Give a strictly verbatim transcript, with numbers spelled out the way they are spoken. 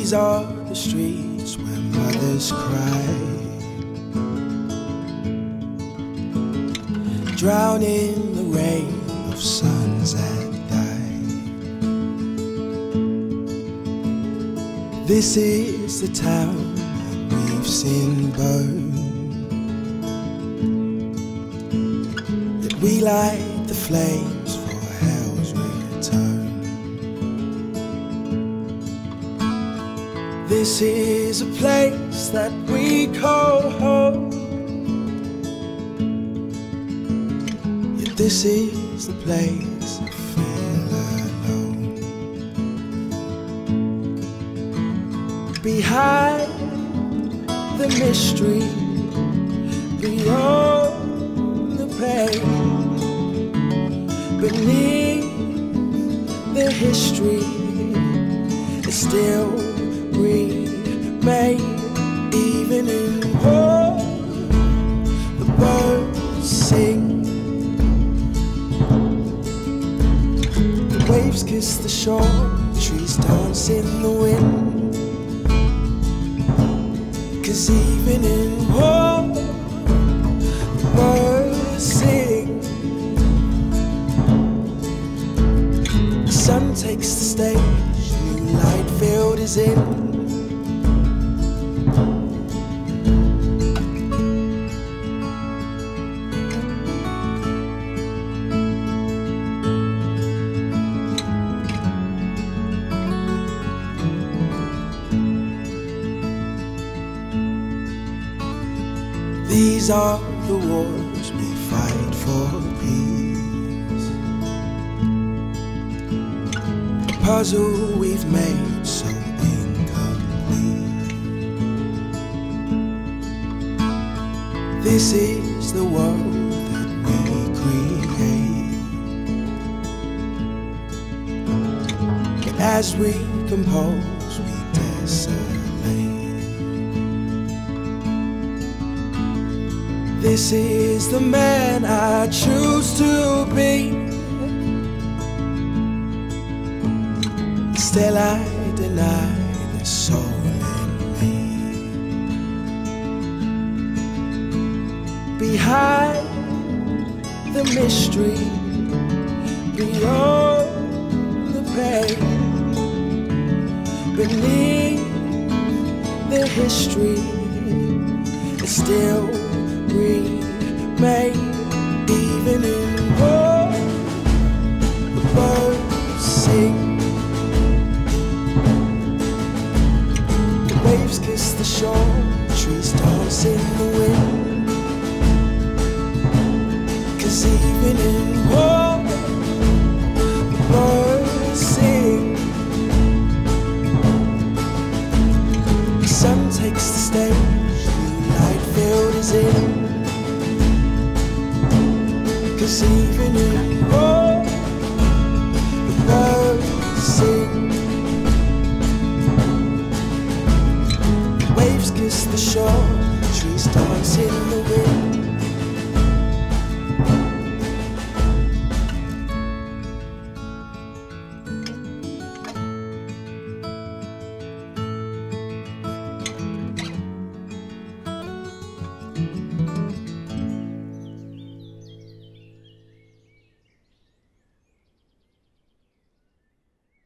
These are the streets where mothers cry, drown in the rain of sons that die. This is the town that we've seen burn, yet we light the flames for hell's return. This is a place that we call home, yet this is the place I feel alone. Behind the mystery, beyond the pain, beneath the history, it's still remain. Even in war, the birds sing, the waves kiss the shore, trees dance in the wind. 'Cause even in war, the birds sing. The sun takes the stage, new light field is in. These are the wars we fight for peace, a puzzle we've made so incomplete. This is the world that we create, but as we compose, we desolate. This is the man I choose to be. Still I deny the soul in me. Behind the mystery, beyond the pain, beneath the history, it's still remain. Even in war, the birds sing, the waves kiss the shore, trees dance in the wind. 'Cause even in war, the birds sing. The sun takes the stage, new light field is in. 'Cause even in war, the birds sing. Waves kiss the shore, trees dance in the wind.